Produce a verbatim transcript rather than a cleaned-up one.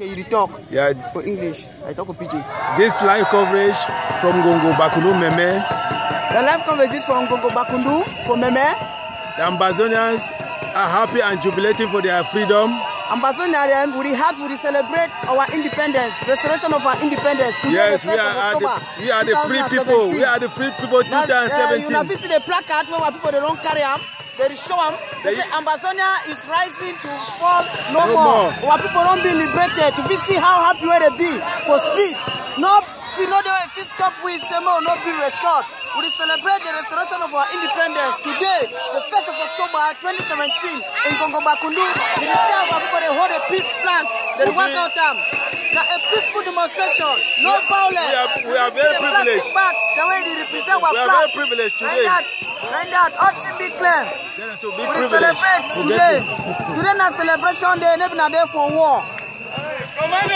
Okay, you talk. Yeah. For English, I talk with P J. This live coverage from Ngongo Bakundu Meme. The live coverage is from Ngongo Bakundu for Meme. The Ambazonians are happy and jubilating for their freedom. Ambazonians, we happy we celebrate our independence, restoration of our independence. Today, Yes, the we first are, of are October, the, we are the free people. We are the free people. Now, twenty seventeen. Uh, you know, visit the placard where people they don't carry them. They show them. They, they say Ambazonia is rising to fall no, no more. more. Our people don't be liberated. To see how happy where they be for street. No, you know the fist cup with Semo not be restored. We celebrate the restoration of our independence today, the first of October twenty seventeen in Ngongo Bakundu. We see our people they hold a peace plan. They okay. work out them. Now a peaceful demonstration, no we, violence. We are, we are very privileged. Bags, the way they represent our we are flag. very privileged today. Like that, all things be clear. There is a big we privilege. Celebrate today. Today na celebration day, never na day for war.